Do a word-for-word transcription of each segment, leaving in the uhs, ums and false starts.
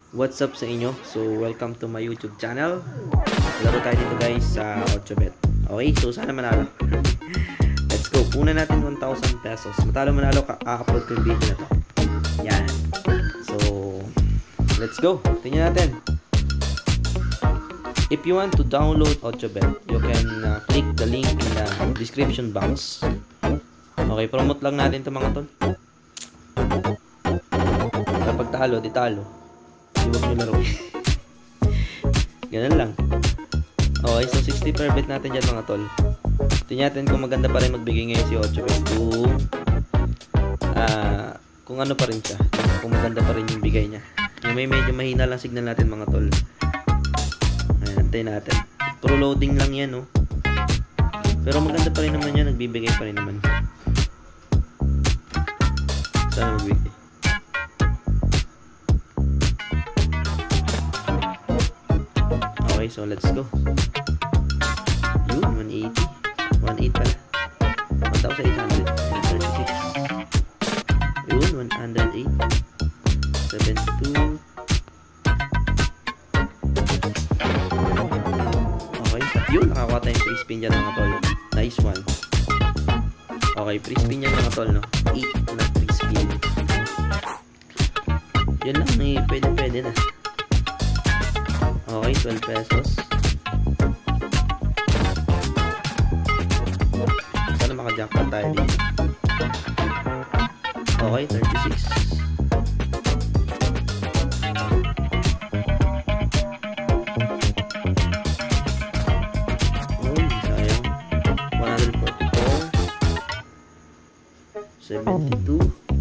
What's up sa inyo? So, welcome to my YouTube channel. Laro tayo dito guys sa ocho bet. Okay, so sana manalo. Let's go. Una natin one thousand pesos. Matalo manalo, ka-upload ko yung video na to. Yan. So, let's go. Tingnan natin. If you want to download ocho bet, you can uh, click the link in the description box. Okay, promote lang natin to mga tol. Kapag talo, di talo. Huwag nyo laro. Ganun lang. Okay, so sixty per bet natin dyan mga tol. Tingnan natin kung maganda pa rin magbigay ngayon si ocho bet. Kung, uh, kung ano pa rin siya. Kung maganda pa rin yung bigay niya. Yung may medyo mahina lang signal natin mga tol. Ayan, antayin natin. Pro loading lang yan, no? Pero maganda pa rin naman yan. Nagbibigay pa rin naman. Sana magbigay. Okay, so let's go. Yun, one eighty. one eighty pala. one thousand eight hundred. thirty-six. Yun, one hundred eight. seventy-two. Okay, yun, nakakuha tayong free spin dyan mga tol. Nice one. Okay, free spin dyan mga tol, no? eight na free spin. Yun lang, eh, pwede pwede na. Okay, twelve pesos. Sana maka-jackpot tayo dito. Okay, thirty-six. Oh, sayang. one forty-four. seventy-two.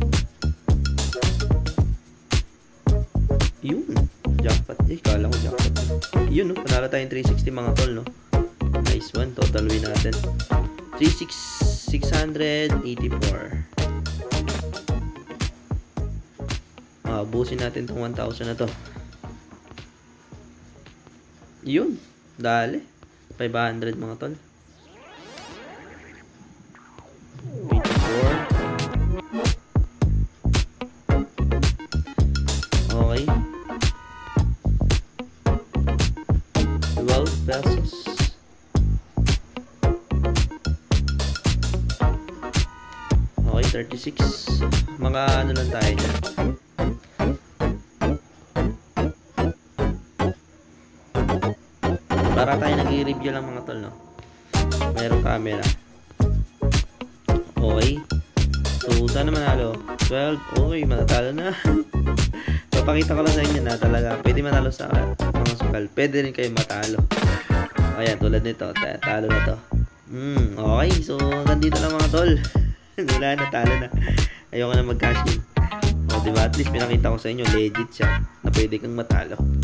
Yun. Jackpot. Eh, kala ko jackpot. Yun, no? Panalo tayong three sixty mga tol, no? Nice one. Total win natin. six eighty-four. Ah, busin natin tong one thousand na to. Yun. Dali. five hundred mga tol. eighty-four. Okay. twelve pesos. Okay, thirty-six. Mga ano lang tayo dyan. Para tayo nag-i-review lang mga tol, no? Mayroong camera. Okay. So, sana manalo. twelve. Okay, matatalo na. Papakita ko lang sa inyo na talaga pwede manalo sa mga sukal. Pwede rin kayo matalo. Ayan, tulad nito. Talo na to. Hmm, okay. So, nandito lang mga tol. Wala na, talo na. Ayoko na mag-cash in. O, diba? At least pinakita ko sa inyo, legit siya na pwede kang matalo.